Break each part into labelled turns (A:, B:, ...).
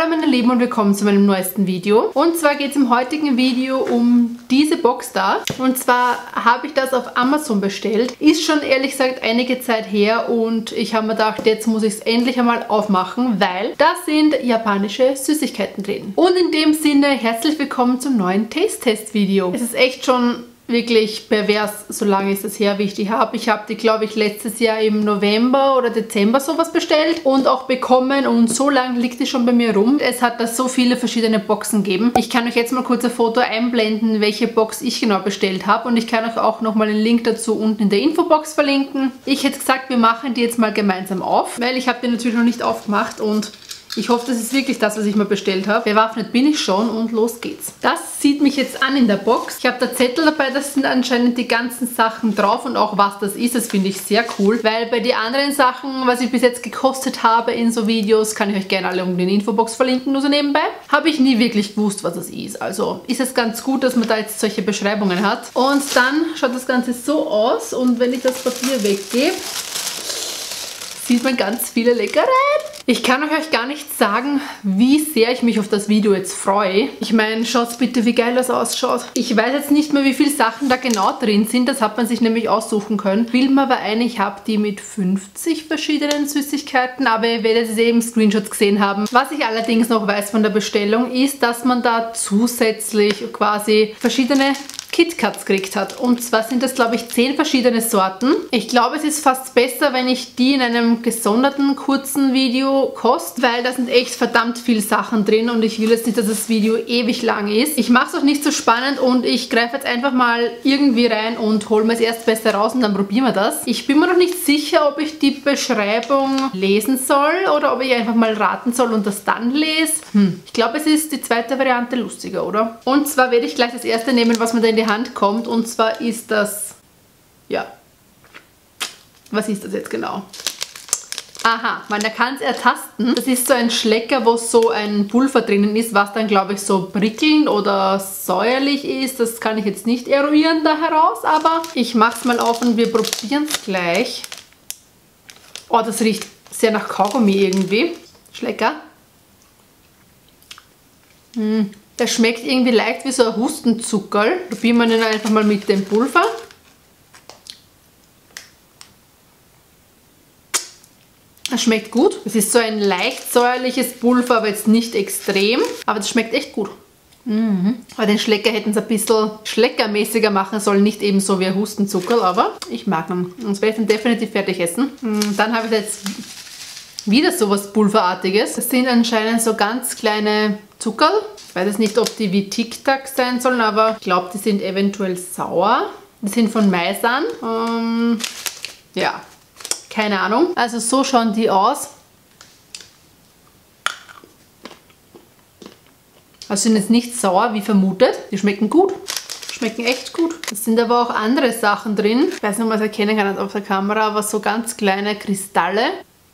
A: Hallo meine Lieben und willkommen zu meinem neuesten Video. Und zwar geht es im heutigen Video um diese Box da. Und zwar habe ich das auf Amazon bestellt. Ist schon ehrlich gesagt einige Zeit her und ich habe mir gedacht, jetzt muss ich es endlich einmal aufmachen, weil da sind japanische Süßigkeiten drin. Und in dem Sinne herzlich willkommen zum neuen Taste-Test-Video. Es ist echt schon wirklich pervers, so lange ist es her, wie ich die habe. Ich habe die, glaube ich, letztes Jahr im November oder Dezember sowas bestellt und auch bekommen und so lange liegt die schon bei mir rum. Es hat da so viele verschiedene Boxen gegeben. Ich kann euch jetzt mal kurz ein Foto einblenden, welche Box ich genau bestellt habe und ich kann euch auch nochmal den Link dazu unten in der Infobox verlinken. Ich hätte gesagt, wir machen die jetzt mal gemeinsam auf, weil ich habe die natürlich noch nicht aufgemacht und ich hoffe, das ist wirklich das, was ich mal bestellt habe. Bewaffnet bin ich schon und los geht's. Das sieht mich jetzt an in der Box. Ich habe da Zettel dabei, das sind anscheinend die ganzen Sachen drauf und auch was das ist. Das finde ich sehr cool, weil bei den anderen Sachen, was ich bis jetzt gekostet habe in so Videos, kann ich euch gerne alle unten in die Infobox verlinken, nur so nebenbei, habe ich nie wirklich gewusst, was das ist. Also ist es ganz gut, dass man da jetzt solche Beschreibungen hat. Und dann schaut das Ganze so aus und wenn ich das Papier weggebe, sieht man ganz viele Leckereien. Ich kann euch gar nicht sagen, wie sehr ich mich auf das Video jetzt freue. Ich meine, schaut bitte, wie geil das ausschaut. Ich weiß jetzt nicht mehr, wie viele Sachen da genau drin sind. Das hat man sich nämlich aussuchen können. Bild mir aber ein, ich habe die mit 50 verschiedenen Süßigkeiten, aber ihr werdet es eben Screenshots gesehen haben. Was ich allerdings noch weiß von der Bestellung ist, dass man da zusätzlich quasi verschiedene KitKats gekriegt hat. Und zwar sind das, glaube ich, 10 verschiedene Sorten. Ich glaube, es ist fast besser, wenn ich die in einem gesonderten, kurzen Video koste, weil da sind echt verdammt viele Sachen drin und ich will jetzt nicht, dass das Video ewig lang ist. Ich mache es auch nicht so spannend und ich greife jetzt einfach mal irgendwie rein und hole mir das Erstbeste raus und dann probieren wir das. Ich bin mir noch nicht sicher, ob ich die Beschreibung lesen soll oder ob ich einfach mal raten soll und das dann lese. Ich glaube, es ist die zweite Variante lustiger, oder? Und zwar werde ich gleich das erste nehmen, was mir da in die Hand kommt und zwar ist das, ja, was ist das jetzt genau? Aha, man kann es ertasten. Das ist so ein Schlecker, wo so ein Pulver drinnen ist, was dann, glaube ich, so prickelnd oder säuerlich ist. Das kann ich jetzt nicht eruieren da heraus, aber ich mache es mal auf und wir probieren es gleich. Oh, das riecht sehr nach Kaugummi irgendwie. Schlecker. Der schmeckt irgendwie leicht wie so ein Hustenzuckerl. Probieren wir den einfach mal mit dem Pulver. Das schmeckt gut. Es ist so ein leicht säuerliches Pulver, aber jetzt nicht extrem. Aber das schmeckt echt gut. Aber den Schlecker hätten sie ein bisschen schleckermäßiger machen sollen. Nicht eben so wie ein Hustenzuckerl, aber ich mag ihn. Sonst werde ich den definitiv fertig essen. Dann habe ich jetzt wieder sowas Pulverartiges. Das sind anscheinend so ganz kleine Zuckerl. Ich weiß jetzt nicht, ob die wie Tic Tac sein sollen, aber ich glaube, die sind eventuell sauer. Die sind von Maisan. Ja, keine Ahnung. Also so schauen die aus. Also sind jetzt nicht sauer wie vermutet. Die schmecken gut. Schmecken echt gut. Es sind aber auch andere Sachen drin. Ich weiß nicht, ob man es erkennen kann auf der Kamera, aber so ganz kleine Kristalle.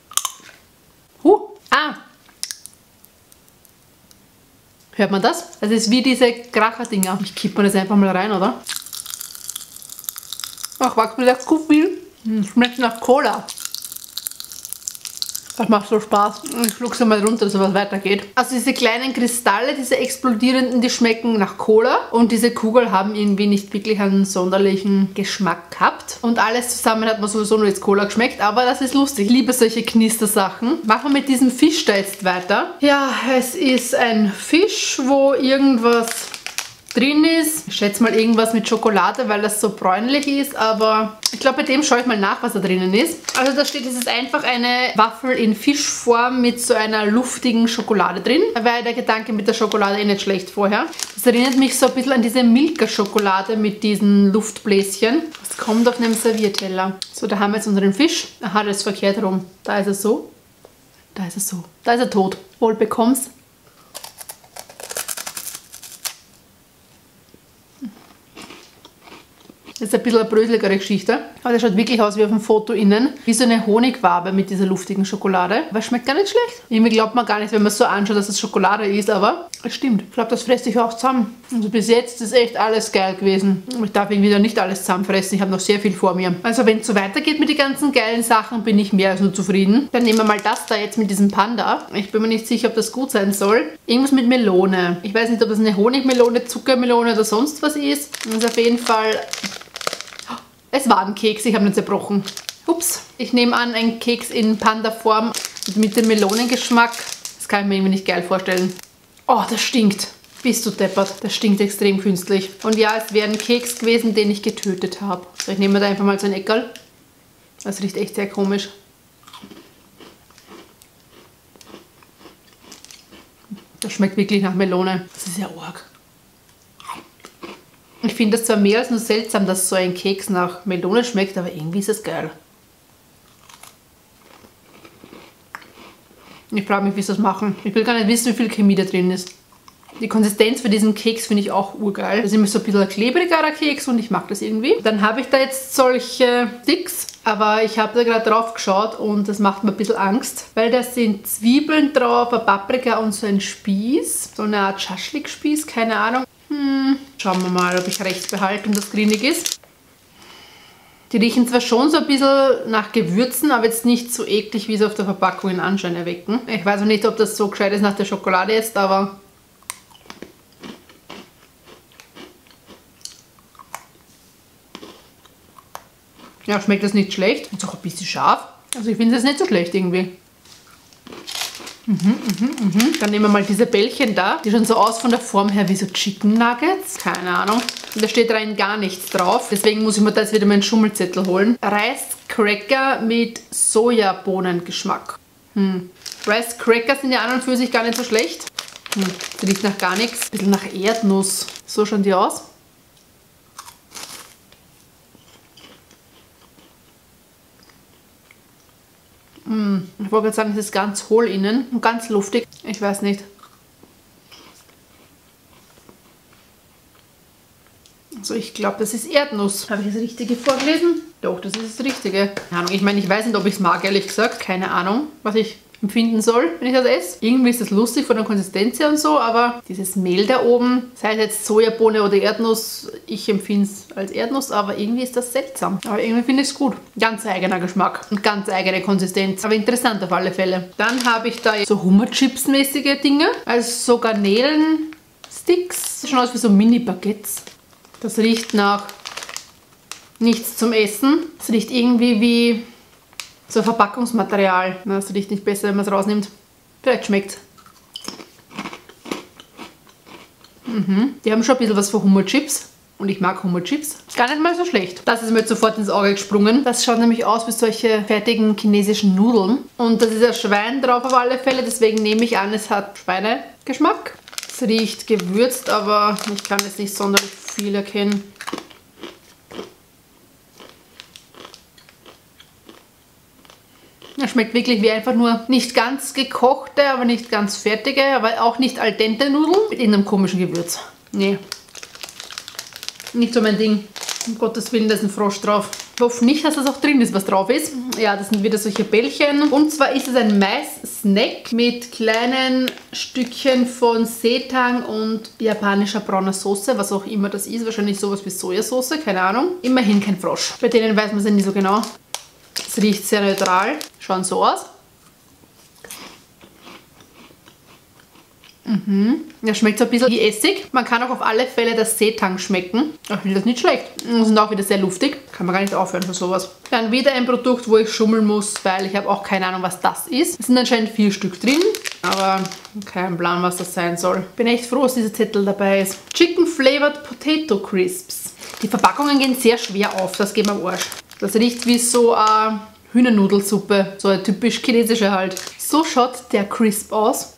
A: Hört man das? Das ist wie diese Kracher-Dinger. Ich kippe mir das einfach mal rein, oder? Ach, wachs mir das zu viel. Schmeckt nach Cola. Das macht so Spaß. Ich schluck's mal runter, dass was weitergeht. Also diese kleinen Kristalle, diese explodierenden, die schmecken nach Cola. Und diese Kugeln haben irgendwie nicht wirklich einen sonderlichen Geschmack gehabt. Und alles zusammen hat man sowieso nur jetzt Cola geschmeckt. Aber das ist lustig. Ich liebe solche Knistersachen. Machen wir mit diesem Fisch da jetzt weiter. Ja, es ist ein Fisch, wo irgendwas drin ist. Ich schätze mal irgendwas mit Schokolade, weil das so bräunlich ist, aber ich glaube, bei dem schaue ich mal nach, was da drinnen ist. Also da steht, es ist einfach eine Waffel in Fischform mit so einer luftigen Schokolade drin. Da war ja der Gedanke mit der Schokolade eh nicht schlecht vorher. Das erinnert mich so ein bisschen an diese Milka-Schokolade mit diesen Luftbläschen. Das kommt auf einem Servierteller. So, da haben wir jetzt unseren Fisch. Aha, das ist verkehrt rum. Da ist er so. Da ist er so. Da ist er tot. Wohl bekomm's. Das ist ein bisschen eine bröseligere Geschichte. Aber der schaut wirklich aus wie auf dem Foto innen. Wie so eine Honigwabe mit dieser luftigen Schokolade. Aber schmeckt gar nicht schlecht. Irgendwie glaubt man gar nicht, wenn man es so anschaut, dass es Schokolade ist. Aber Das stimmt. Ich glaube, das fresse ich auch zusammen. Also bis jetzt ist echt alles geil gewesen. Ich darf irgendwie wieder nicht alles zusammenfressen. Ich habe noch sehr viel vor mir. Also wenn es so weitergeht mit den ganzen geilen Sachen, bin ich mehr als nur zufrieden. Dann nehmen wir mal das da jetzt mit diesem Panda. Ich bin mir nicht sicher, ob das gut sein soll. Irgendwas mit Melone. Ich weiß nicht, ob das eine Honigmelone, Zuckermelone oder sonst was ist. Das ist auf jeden Fall... Es war ein Keks, ich habe ihn zerbrochen. Ups. Ich nehme an, ein Keks in Panda-Form mit dem Melonengeschmack. Das kann ich mir irgendwie nicht geil vorstellen. Oh, das stinkt. Bist du deppert. Das stinkt extrem künstlich. Und ja, es wäre ein Keks gewesen, den ich getötet habe. So, ich nehme da einfach mal so ein Eckerl. Das riecht echt sehr komisch. Das schmeckt wirklich nach Melone. Das ist ja arg. Ich finde das zwar mehr als nur seltsam, dass so ein Keks nach Melone schmeckt, aber irgendwie ist es geil. Ich frage mich, wie sie das machen. Ich will gar nicht wissen, wie viel Chemie da drin ist. Die Konsistenz für diesen Keks finde ich auch urgeil. Das ist immer so ein bisschen ein klebrigerer Keks und ich mag das irgendwie. Dann habe ich da jetzt solche Sticks, aber ich habe da gerade drauf geschaut und das macht mir ein bisschen Angst, weil da sind Zwiebeln drauf, ein Paprika und so ein Spieß. So eine Art Schaschlik-Spieß, keine Ahnung. Schauen wir mal, ob ich recht behalte und das grünig ist. Die riechen zwar schon so ein bisschen nach Gewürzen, aber jetzt nicht so eklig, wie sie auf der Verpackung den Anschein erwecken. Ich weiß auch nicht, ob das so gescheit ist nach der Schokolade jetzt, aber... Ja, schmeckt das nicht schlecht. Ist auch ein bisschen scharf. Also ich finde es nicht so schlecht irgendwie. Dann nehmen wir mal diese Bällchen da. Die schauen so aus von der Form her wie so Chicken Nuggets. Keine Ahnung. Und da steht rein gar nichts drauf. Deswegen muss ich mir da jetzt wieder meinen Schummelzettel holen. Reiscracker mit Sojabohnengeschmack. Reiscracker sind ja an und für sich gar nicht so schlecht. Das riecht nach gar nichts. Ein bisschen nach Erdnuss. So schauen die aus. Ich wollte gerade sagen, es ist ganz hohl innen und ganz luftig. Ich weiß nicht. Also ich glaube, das ist Erdnuss. Habe ich das Richtige vorgelesen? Doch, das ist das Richtige. Keine Ahnung. Ich meine, ich weiß nicht, ob ich es mag, ehrlich gesagt. Keine Ahnung, was ich empfinden soll, wenn ich das esse. Irgendwie ist das lustig von der Konsistenz her und so, aber dieses Mehl da oben, sei es jetzt Sojabohne oder Erdnuss, ich empfinde es als Erdnuss, aber irgendwie ist das seltsam. Aber irgendwie finde ich es gut. Ganz eigener Geschmack und ganz eigene Konsistenz, aber interessant auf alle Fälle. Dann habe ich da so Hummerchips-mäßige Dinge, also so Garnelen-Sticks. Das schaut aus wie so Mini-Baguettes. Das riecht nach nichts zum Essen. Das riecht irgendwie wie so Verpackungsmaterial. Das riecht nicht besser, wenn man es rausnimmt. Vielleicht schmeckt es. Die haben schon ein bisschen was von Hummerchips. Und ich mag Hummerchips. Gar nicht mal so schlecht. Das ist mir jetzt sofort ins Auge gesprungen. Das schaut nämlich aus wie solche fertigen chinesischen Nudeln. Und das ist ein Schwein drauf auf alle Fälle. Deswegen nehme ich an, es hat Schweinegeschmack. Es riecht gewürzt, aber ich kann jetzt nicht sonderlich viel erkennen. Es schmeckt wirklich wie einfach nur nicht ganz gekochte, aber nicht ganz fertige, aber auch nicht al dente Nudeln mit irgendeinem komischen Gewürz. Nee. Nicht so mein Ding. Um Gottes Willen, da ist ein Frosch drauf. Ich hoffe nicht, dass das auch drin ist, was drauf ist. Ja, das sind wieder solche Bällchen. Und zwar ist es ein Mais-Snack mit kleinen Stückchen von Seetang und japanischer brauner Soße, was auch immer das ist. Wahrscheinlich sowas wie Sojasauce, keine Ahnung. Immerhin kein Frosch. Bei denen weiß man es ja nie so genau. Es riecht sehr neutral. Schauen so aus. Ja, schmeckt so ein bisschen wie Essig. Man kann auch auf alle Fälle das Seetang schmecken. Ich finde das nicht schlecht. Und sind auch wieder sehr luftig. Kann man gar nicht aufhören für sowas. Dann wieder ein Produkt, wo ich schummeln muss, weil ich habe auch keine Ahnung, was das ist. Es sind anscheinend 4 Stück drin, aber kein Plan, was das sein soll. Bin echt froh, dass dieser Zettel dabei ist. Chicken Flavored Potato Crisps. Die Verpackungen gehen sehr schwer auf, das geht mir am Arsch. Das riecht wie so eine Hühnernudelsuppe. So eine typisch chinesische halt. So schaut der Crisp aus.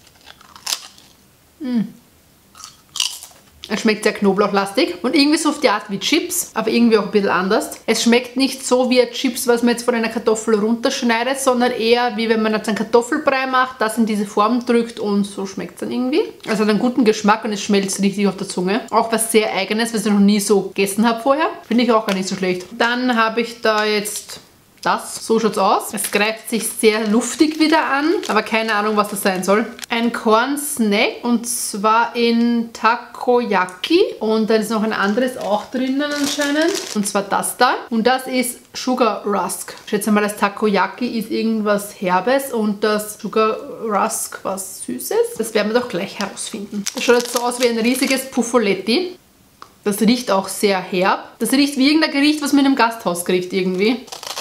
A: Es schmeckt sehr knoblauchlastig und irgendwie so auf die Art wie Chips, aber irgendwie auch ein bisschen anders. Es schmeckt nicht so wie Chips, was man jetzt von einer Kartoffel runterschneidet, sondern eher wie wenn man jetzt einen Kartoffelbrei macht, das in diese Form drückt und so schmeckt es dann irgendwie. Also hat einen guten Geschmack und es schmelzt richtig auf der Zunge. Auch was sehr Eigenes, was ich noch nie so gegessen habe vorher. Finde ich auch gar nicht so schlecht. Dann habe ich da jetzt So schaut's aus. Es greift sich sehr luftig wieder an, aber keine Ahnung, was das sein soll. Ein Corn-Snack und zwar in Takoyaki. Und dann ist noch ein anderes auch drinnen anscheinend. Und zwar das da. Und das ist Sugar Rusk. Ich schätze mal, das Takoyaki ist irgendwas Herbes und das Sugar Rusk was Süßes. Das werden wir doch gleich herausfinden. Das schaut jetzt so aus wie ein riesiges Puffoletti. Das riecht auch sehr herb. Das riecht wie irgendein Gericht, was man in einem Gasthaus kriegt irgendwie.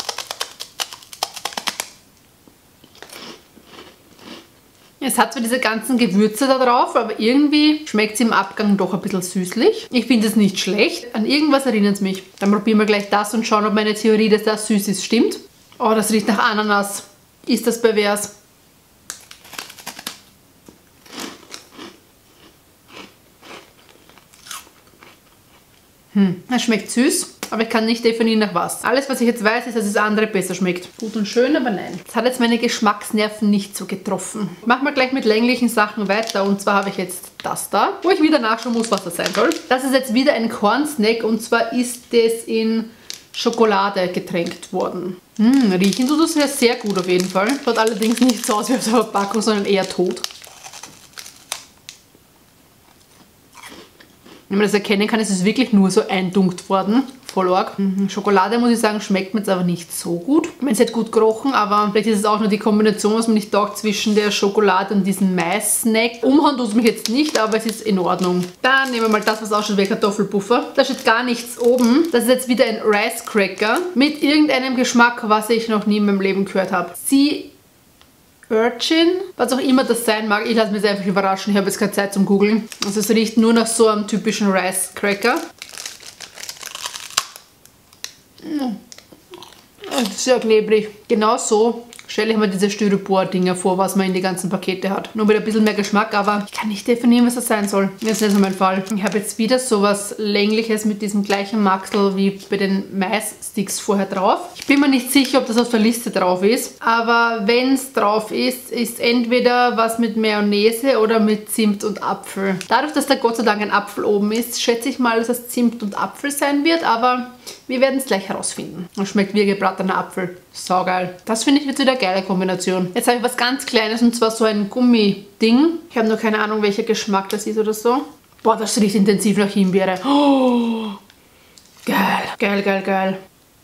A: Es hat zwar diese ganzen Gewürze da drauf, aber irgendwie schmeckt es im Abgang doch ein bisschen süßlich. Ich finde es nicht schlecht. An irgendwas erinnert es mich. Dann probieren wir gleich das und schauen, ob meine Theorie, dass das süß ist, stimmt. Oh, das riecht nach Ananas. Ist das pervers? Es schmeckt süß, aber ich kann nicht definieren nach was. Alles, was ich jetzt weiß, ist, dass es andere besser schmeckt. Gut und schön, aber nein. Das hat jetzt meine Geschmacksnerven nicht so getroffen. Machen wir gleich mit länglichen Sachen weiter. Und zwar habe ich jetzt das da, wo ich wieder nachschauen muss, was das sein soll. Das ist jetzt wieder ein Corn-Snack und zwar ist es in Schokolade getränkt worden. Riechen tut es ja sehr gut auf jeden Fall. Schaut allerdings nicht so aus wie auf der Verpackung, sondern eher tot. Wenn man das erkennen kann, ist es wirklich nur so eindunkt worden. Voll arg. Schokolade, muss ich sagen, schmeckt mir jetzt aber nicht so gut. Ich meine, es hat gut gerochen, aber vielleicht ist es auch nur die Kombination, was man nicht taugt, zwischen der Schokolade und diesem Mais-Snack. Umhauen tut es mich jetzt nicht, aber es ist in Ordnung. Dann nehmen wir mal das, was ausschaut wie Kartoffelpuffer. Da steht gar nichts oben. Das ist jetzt wieder ein Rice Cracker mit irgendeinem Geschmack, was ich noch nie in meinem Leben gehört habe. Sea Urchin, was auch immer das sein mag. Ich lasse mich einfach überraschen. Ich habe jetzt keine Zeit zum Googlen. Also es riecht nur nach so einem typischen Rice Cracker. Sehr klebrig. Genau so stelle ich mir diese Styropor-Dinger vor, was man in die ganzen Pakete hat. Nur mit ein bisschen mehr Geschmack, aber ich kann nicht definieren, was das sein soll. Das ist nicht so mein Fall. Ich habe jetzt wieder sowas Längliches mit diesem gleichen Maxel wie bei den Mais-Sticks vorher drauf. Ich bin mir nicht sicher, ob das auf der Liste drauf ist, aber wenn es drauf ist, ist entweder was mit Mayonnaise oder mit Zimt und Apfel. Dadurch, dass da Gott sei Dank ein Apfel oben ist, schätze ich mal, dass das Zimt und Apfel sein wird, aber wir werden es gleich herausfinden. Das schmeckt wie gebratener Apfel. Saugeil. Das finde ich jetzt wieder eine geile Kombination. Jetzt habe ich was ganz Kleines und zwar so ein Gummiding. Ich habe noch keine Ahnung, welcher Geschmack das ist oder so. Boah, das riecht intensiv nach Himbeere. Oh, geil. Geil, geil, geil.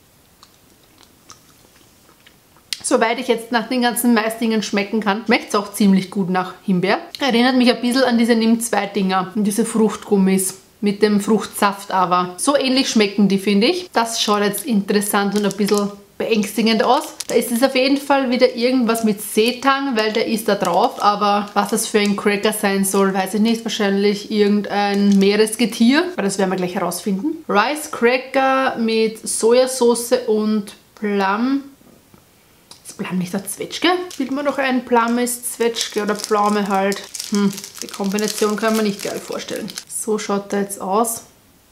A: Soweit ich jetzt nach den ganzen Maisdingen schmecken kann, schmeckt es auch ziemlich gut nach Himbeer. Erinnert mich ein bisschen an diese Nimm-2-Dinger und diese Fruchtgummis. Mit dem Fruchtsaft aber. So ähnlich schmecken die, finde ich. Das schaut jetzt interessant und ein bisschen beängstigend aus. Da ist es auf jeden Fall wieder irgendwas mit Seetang, weil der ist da drauf. Aber was das für ein Cracker sein soll, weiß ich nicht. Wahrscheinlich irgendein Meeresgetier. Aber das werden wir gleich herausfinden. Rice Cracker mit Sojasauce und Plum. Ist Plum nicht der Zwetschge? Bildet man doch ein, Plum ist Zwetschge oder Pflaume halt. Die Kombination kann man nicht geil vorstellen. So schaut der jetzt aus.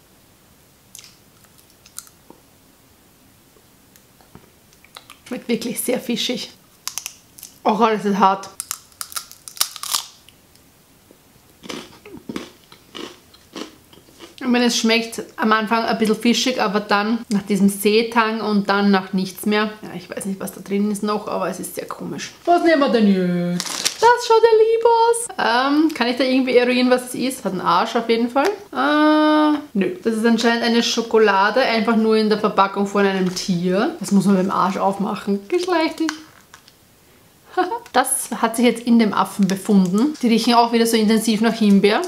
A: Schmeckt wirklich sehr fischig. Auch alles ist hart. Ich meine, es schmeckt am Anfang ein bisschen fischig, aber dann nach diesem Seetang und dann nach nichts mehr. Ja, ich weiß nicht, was da drin ist noch, aber es ist sehr komisch. Was nehmen wir denn jetzt? Das schaut ja lieb aus. Kann ich da irgendwie eruieren, was es ist? Hat einen Arsch auf jeden Fall. Nö. Das ist anscheinend eine Schokolade, einfach nur in der Verpackung von einem Tier. Das muss man beim Arsch aufmachen. Geschlechtlich. Das hat sich jetzt in dem Affen befunden. Die riechen auch wieder so intensiv nach Himbeer.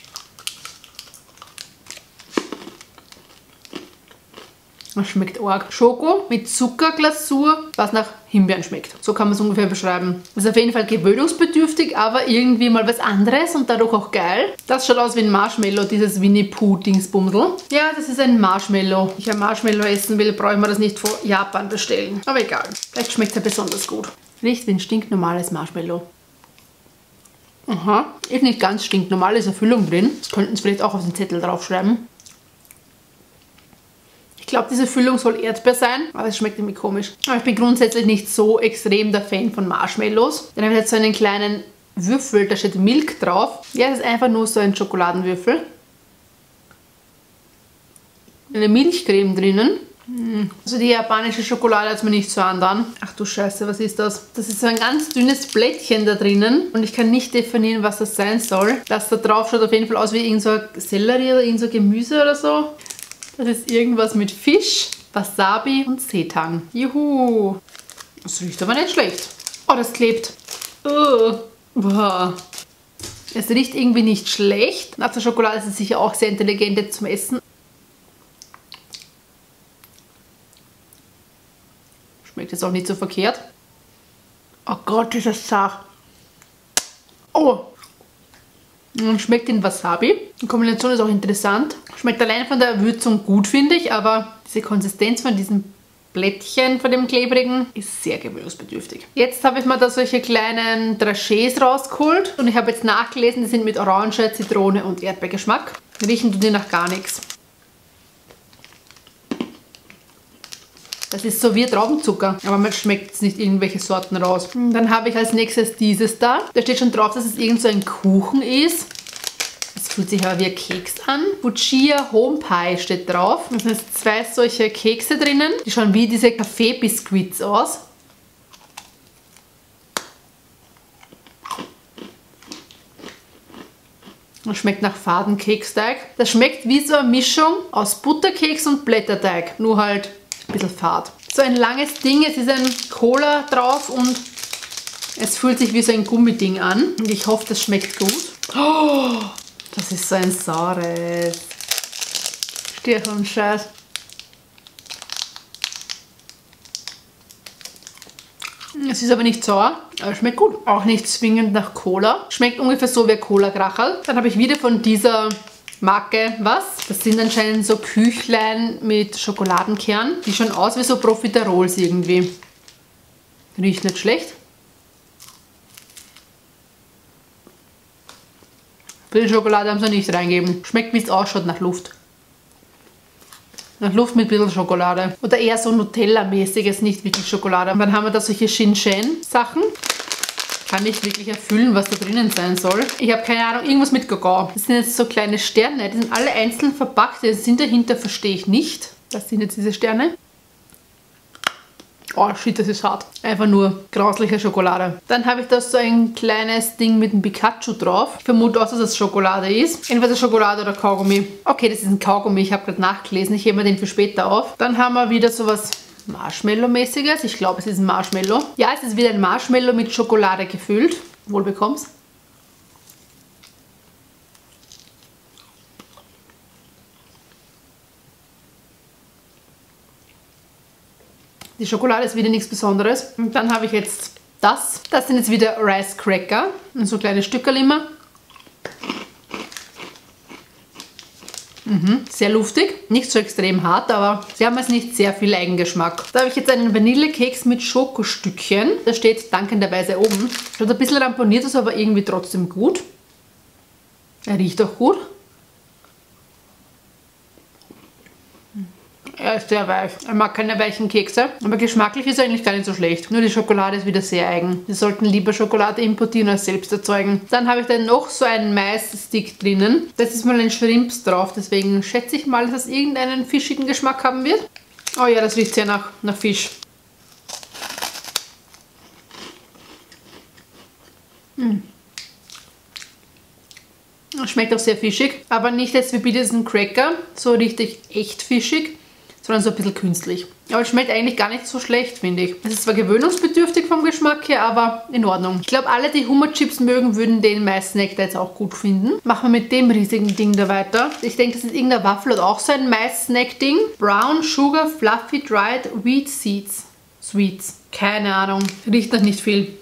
A: Das schmeckt arg. Schoko mit Zuckerglasur, was nach Himbeeren schmeckt. So kann man es ungefähr beschreiben. Das ist auf jeden Fall gewöhnungsbedürftig, aber irgendwie mal was anderes und dadurch auch geil. Das schaut aus wie ein Marshmallow, dieses Winnie Pooh Dingsbumsel. Ja, das ist ein Marshmallow. Wenn ich ein Marshmallow essen will, brauche ich mir das nicht von Japan bestellen. Aber egal. Vielleicht schmeckt es ja besonders gut. Riecht wie ein stinknormales Marshmallow. Aha. Ist nicht ganz stinknormal, ist eine Füllung drin. Das könnten Sie vielleicht auch auf den Zettel draufschreiben. Ich glaube, diese Füllung soll Erdbeer sein, aber es schmeckt irgendwie komisch. Aber ich bin grundsätzlich nicht so extrem der Fan von Marshmallows. Dann habe ich jetzt so einen kleinen Würfel, da steht Milk drauf. Ja, das ist einfach nur so ein Schokoladenwürfel. Eine Milchcreme drinnen. Also die japanische Schokolade hat es mir nicht so angetan. Ach du Scheiße, was ist das? Das ist so ein ganz dünnes Blättchen da drinnen und ich kann nicht definieren, was das sein soll. Das da drauf schaut auf jeden Fall aus wie irgend so ein Sellerie oder irgend so Gemüse oder so. Das ist irgendwas mit Fisch, Wasabi und Seetang. Juhu! Das riecht aber nicht schlecht. Oh, das klebt. Boah. Es riecht irgendwie nicht schlecht. Nach der Schokolade ist es sicher auch sehr intelligent jetzt zum Essen. Schmeckt jetzt auch nicht so verkehrt. Oh Gott, ist das zart. Oh! Und schmeckt in Wasabi. Die Kombination ist auch interessant. Schmeckt allein von der Würzung gut, finde ich, aber diese Konsistenz von diesem Blättchen, von dem klebrigen, ist sehr gewöhnungsbedürftig. Jetzt habe ich mal da solche kleinen Dragés rausgeholt und ich habe jetzt nachgelesen, die sind mit Orange, Zitrone und Erdbeergeschmack. Riechen tun die nach gar nichts. Das ist so wie Traubenzucker, aber man schmeckt jetzt nicht irgendwelche Sorten raus. Dann habe ich als nächstes dieses da. Da steht schon drauf, dass es irgend so ein Kuchen ist. Es fühlt sich aber wie ein Keks an. Fujiya Home Pie steht drauf. Da sind 2 solche Kekse drinnen. Die schauen wie diese Kaffee-Biscuits aus. Das schmeckt nach Fadenkeksteig. Das schmeckt wie so eine Mischung aus Butterkeks und Blätterteig. Nur halt ein bisschen fad. So ein langes Ding, es ist ein Cola drauf und es fühlt sich wie so ein Gummiding an. Und ich hoffe, das schmeckt gut. Oh, das ist so ein saures. Stirnscheiß. Es ist aber nicht sauer, aber schmeckt gut. Auch nicht zwingend nach Cola. Schmeckt ungefähr so wie Cola-Kracherl. Dann habe ich wieder von dieser Marke was. Das sind anscheinend so Küchlein mit Schokoladenkern. Die schauen aus wie so Profiterols irgendwie. Riecht nicht schlecht. Viel Schokolade haben sie nicht reingegeben. Schmeckt, wie es ausschaut, nach Luft. Nach Luft mit ein bisschen Schokolade. Oder eher so Nutella-mäßiges, nicht wirklich Schokolade. Und dann haben wir da solche Shin-Shan-Sachen. Kann nicht wirklich erfüllen, was da drinnen sein soll. Ich habe keine Ahnung, irgendwas mit Kakao. Das sind jetzt so kleine Sterne, die sind alle einzeln verpackt. Die sind dahinter, verstehe ich nicht. Das sind jetzt diese Sterne. Oh shit, das ist hart. Einfach nur grausliche Schokolade. Dann habe ich da so ein kleines Ding mit einem Pikachu drauf. Ich vermute auch, dass das Schokolade ist. Entweder Schokolade oder Kaugummi. Okay, das ist ein Kaugummi. Ich habe gerade nachgelesen. Ich hebe mir den für später auf. Dann haben wir wieder sowas Marshmallow-mäßiges. Ich glaube, es ist ein Marshmallow. Ja, es ist wieder ein Marshmallow mit Schokolade gefüllt. Wohl bekommst. Die Schokolade ist wieder nichts Besonderes. Und dann habe ich jetzt das. Das sind jetzt wieder Rice Cracker. Und so kleine Stückerl immer. Sehr luftig, nicht so extrem hart, aber sie haben jetzt nicht sehr viel Eigengeschmack. Da habe ich jetzt einen Vanillekeks mit Schokostückchen. Da steht dankenderweise oben. Schaut ein bisschen ramponiert aus, aber irgendwie trotzdem gut. Er riecht auch gut. Er ist sehr weich. Ich mag keine weichen Kekse, aber geschmacklich ist er eigentlich gar nicht so schlecht. Nur die Schokolade ist wieder sehr eigen. Wir sollten lieber Schokolade importieren als selbst erzeugen. Dann habe ich dann noch so einen Maisstick drinnen. Das ist mal ein Shrimps drauf, deswegen schätze ich mal, dass es irgendeinen fischigen Geschmack haben wird. Oh ja, das riecht sehr nach Fisch. Schmeckt auch sehr fischig, aber nicht jetzt wie bei diesem Cracker, so richtig echt fischig, sondern so ein bisschen künstlich. Aber es schmeckt eigentlich gar nicht so schlecht, finde ich. Es ist zwar gewöhnungsbedürftig vom Geschmack her, aber in Ordnung. Ich glaube, alle, die Hummerchips mögen, würden den Mais-Snack da jetzt auch gut finden. Machen wir mit dem riesigen Ding da weiter. Ich denke, das ist irgendein Waffel oder auch so ein Mais-Snack-Ding. Brown Sugar Fluffy Dried Wheat Seeds. Sweets. Keine Ahnung. Riecht noch nicht viel.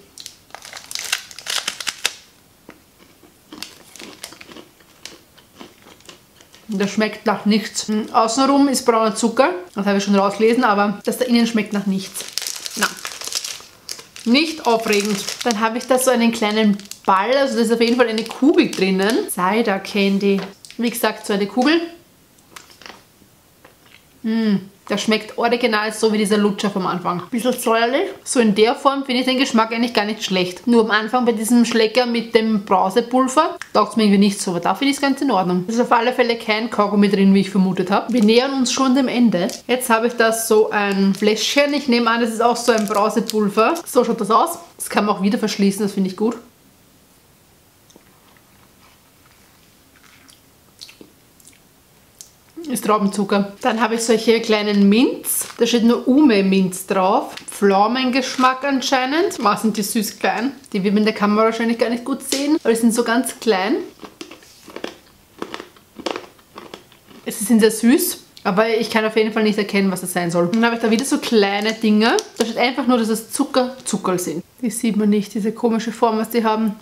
A: Das schmeckt nach nichts. Außenrum ist brauner Zucker. Das habe ich schon rausgelesen, aber das da innen schmeckt nach nichts. Na, nicht aufregend. Dann habe ich da so einen kleinen Ball. Also da ist auf jeden Fall eine Kugel drinnen. Cider Candy. Wie gesagt, so eine Kugel. Der schmeckt original so wie dieser Lutscher vom Anfang. Bisschen säuerlich. So in der Form finde ich den Geschmack eigentlich gar nicht schlecht. Nur am Anfang bei diesem Schlecker mit dem Brausepulver taugt es mir irgendwie nicht so, aber da finde ich es ganz in Ordnung. Es ist auf alle Fälle kein Kaugummi drin, wie ich vermutet habe. Wir nähern uns schon dem Ende. Jetzt habe ich da so ein Fläschchen. Ich nehme an, das ist auch so ein Brausepulver. So schaut das aus. Das kann man auch wieder verschließen, das finde ich gut. Ist Traubenzucker. Dann habe ich solche kleinen Mints. Da steht nur Ume-Minz drauf. Pflaumengeschmack anscheinend. Was sind die süß klein? Die wird man in der Kamera wahrscheinlich gar nicht gut sehen, aber die sind so ganz klein. Sie sind sehr süß, aber ich kann auf jeden Fall nicht erkennen, was das sein soll. Dann habe ich da wieder so kleine Dinger. Da steht einfach nur, dass es Zuckerl sind. Die sieht man nicht, diese komische Form, was die haben.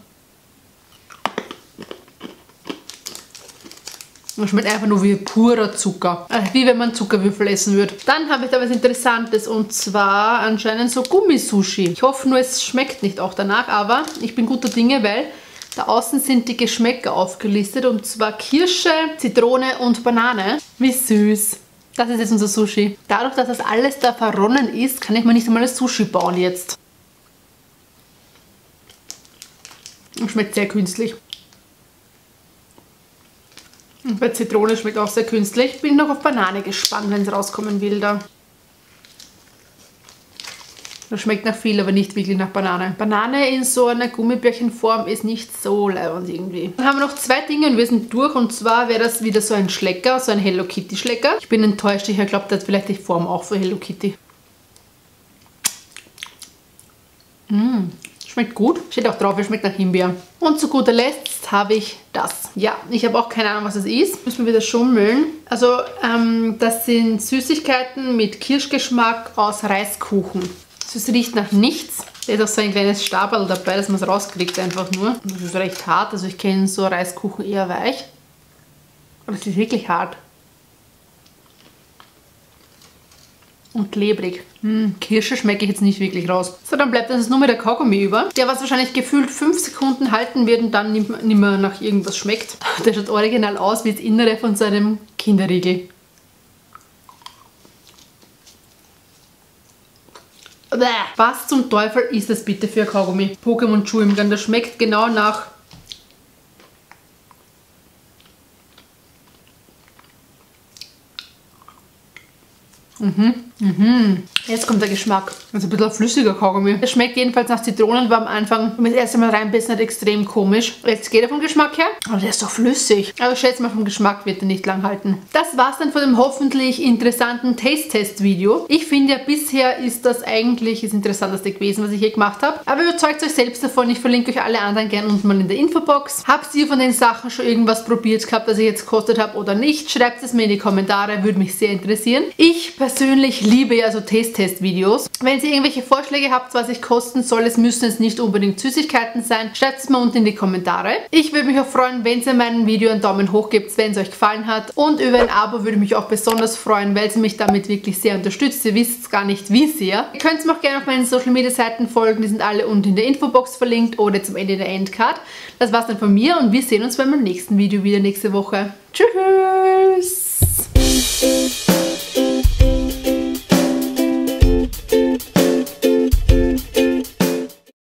A: Das schmeckt einfach nur wie purer Zucker. Also wie wenn man Zuckerwürfel essen würde. Dann habe ich da was Interessantes und zwar anscheinend so Gummisushi. Ich hoffe nur, es schmeckt nicht auch danach, aber ich bin guter Dinge, weil da außen sind die Geschmäcker aufgelistet und zwar Kirsche, Zitrone und Banane. Wie süß. Das ist jetzt unser Sushi. Dadurch, dass das alles da verronnen ist, kann ich mir nicht einmal das Sushi bauen jetzt. Und schmeckt sehr künstlich. Und bei Zitrone schmeckt auch sehr künstlich. Bin noch auf Banane gespannt, wenn es rauskommen will da. Das schmeckt nach viel, aber nicht wirklich nach Banane. Banane in so einer Gummibärchenform ist nicht so leibend irgendwie. Dann haben wir noch zwei Dinge und wir sind durch. Und zwar wäre das wieder so ein Schlecker, so ein Hello Kitty Schlecker. Ich bin enttäuscht, ich glaube, der hat vielleicht die Form auch für Hello Kitty. Schmeckt gut. Steht auch drauf, es schmeckt nach Himbeer. Und zu guter Letzt habe ich das. Ja, ich habe auch keine Ahnung, was es ist. Müssen wir wieder schummeln. Also, das sind Süßigkeiten mit Kirschgeschmack aus Reiskuchen. Es riecht nach nichts. Da ist auch so ein kleines Stabal dabei, dass man es rauskriegt einfach nur. Das ist recht hart. Also ich kenne so Reiskuchen eher weich. Aber es ist wirklich hart. Und klebrig. Kirsche schmecke ich jetzt nicht wirklich raus. So, dann bleibt uns nur mehr der Kaugummi über. Der was wahrscheinlich gefühlt 5 Sekunden halten wird und dann nicht mehr nach irgendwas schmeckt. Der schaut original aus wie das Innere von so einem Kinderriegel. Was zum Teufel ist das bitte für ein Kaugummi? Pokémon Chewing Gum, das schmeckt genau nach... Jetzt kommt der Geschmack. Also ein bisschen ein flüssiger Kaugummi. Es schmeckt jedenfalls nach Zitronen, war am Anfang, wenn man das erste Mal reinbissen hat, extrem komisch. Jetzt geht er vom Geschmack her, aber der ist doch flüssig. Aber ich schätze mal, vom Geschmack wird er nicht lang halten. Das war's dann von dem hoffentlich interessanten Taste-Test-Video. Ich finde ja, bisher ist das eigentlich das Interessanteste gewesen, was ich hier gemacht habe. Aber überzeugt euch selbst davon. Ich verlinke euch alle anderen gerne unten mal in der Infobox. Habt ihr von den Sachen schon irgendwas probiert gehabt, das ich jetzt gekostet habe oder nicht? Schreibt es mir in die Kommentare, würde mich sehr interessieren. Ich persönlich liebe ja so Taste-Test-Videos. Wenn ihr irgendwelche Vorschläge habt, was ich kosten soll, es müssen jetzt nicht unbedingt Süßigkeiten sein, schreibt es mir unten in die Kommentare. Ich würde mich auch freuen, wenn ihr meinem Video einen Daumen hoch gebt, wenn es euch gefallen hat. Und über ein Abo würde ich mich auch besonders freuen, weil es mich damit wirklich sehr unterstützt. Ihr wisst gar nicht, wie sehr. Ihr könnt mir auch gerne auf meinen Social Media Seiten folgen, die sind alle unten in der Infobox verlinkt oder zum Ende der Endcard. Das war's dann von mir und wir sehen uns beim nächsten Video wieder nächste Woche. Tschüss!